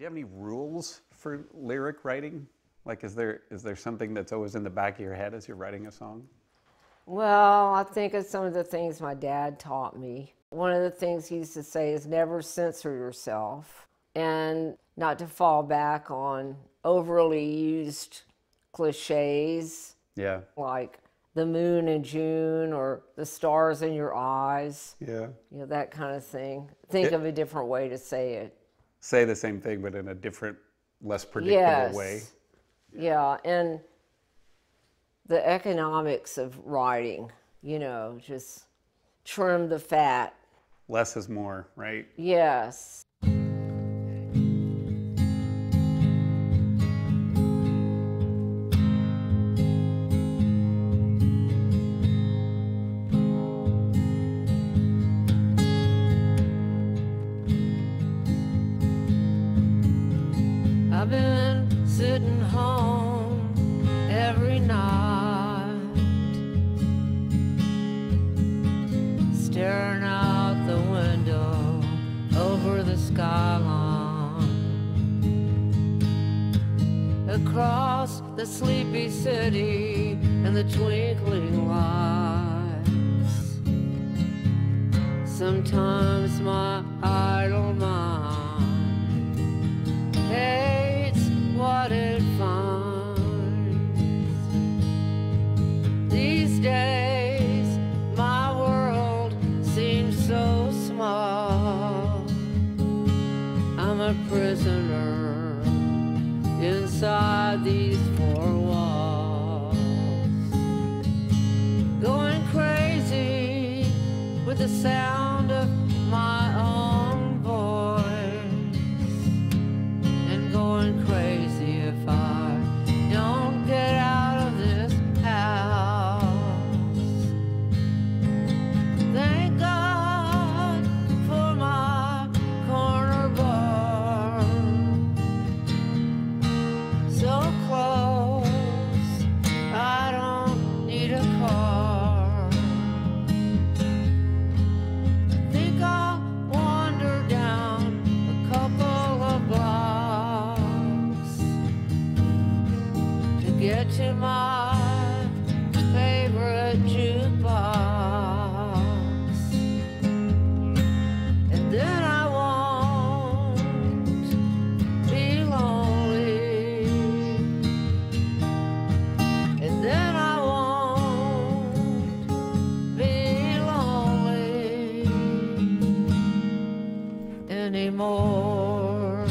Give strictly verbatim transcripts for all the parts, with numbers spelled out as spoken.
Do you have any rules for lyric writing? Like, is there is there something that's always in the back of your head as you're writing a song? Well, I think of some of the things my dad taught me. One of the things he used to say is never censor yourself and not to fall back on overly used cliches. Yeah. Like the moon in June or the stars in your eyes. Yeah. You know, that kind of thing. Think it, of a different way to say it. Say the same thing, but in a different, less predictable yes. way. Yeah. yeah, and the economics of writing, you know, just trim the fat. Less is more, right? Yes. I've been sitting home every night, staring out the window over the skyline, across the sleepy city and the twinkling lights. Sometimes my idle mind hates what it finds. These days my world seems so small. I'm a prisoner inside these four walls, going crazy with the sound of my own voice, and going crazy if I don't get out of this house. Thank God for my corner bar, so close I don't need a car. Think I'll wander down a couple of blocks to get to my favorite jukebox, and then I won't be lonely, and then I won't be lonely anymore.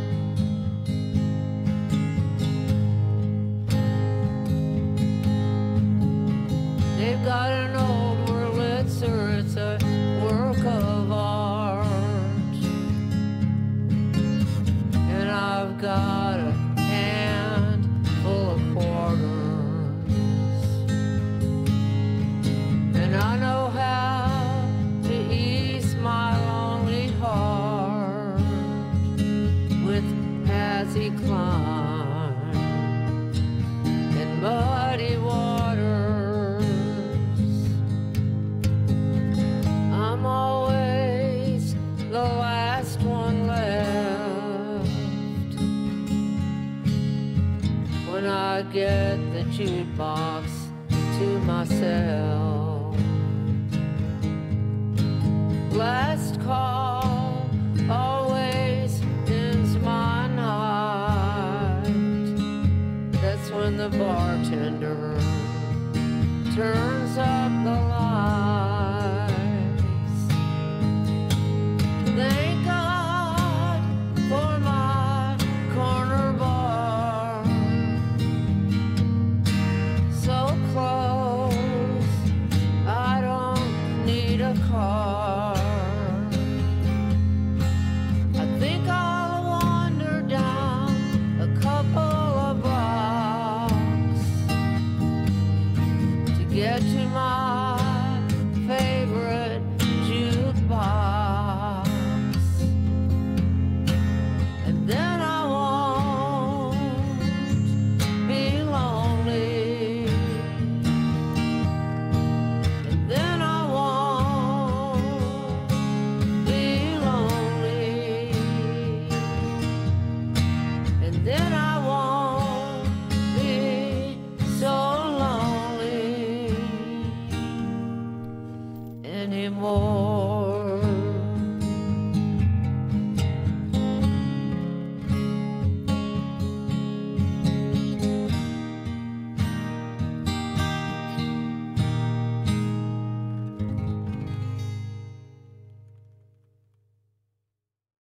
They've got an old Wurlitzer, it's a work of art, and I've got a handful of quarters, and I know how to ease my lonely heart with paths he climbed and muddy waters. I'm always the last one left when I get the jukebox to myself. Last call always ends my night. That's when the bartender turns up the lights. Thank God for my corner bar, so close I don't need a car. I think I'll wander down a couple of blocks to get then I